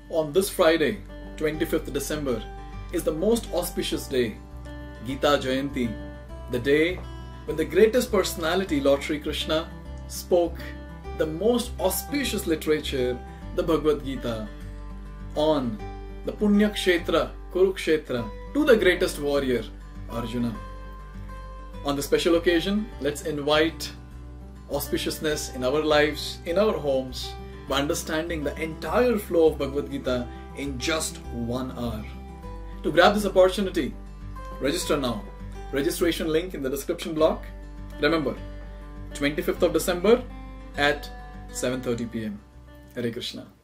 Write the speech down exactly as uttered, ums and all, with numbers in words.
on this Friday, twenty-fifth December, is the most auspicious day, Gita Jayanti, the day when the greatest personality, Lord Sri Krishna, spoke the most auspicious literature, the Bhagavad Gita, on the Punya Kshetra, Kurukshetra, to the greatest warrior, Arjuna. On this special occasion, let's invite auspiciousness in our lives, in our homes, by understanding the entire flow of Bhagavad Gita in just one hour. To grab this opportunity, register now. Registration link in the description block. Remember, twenty-fifth of December at seven thirty p m Hare Krishna.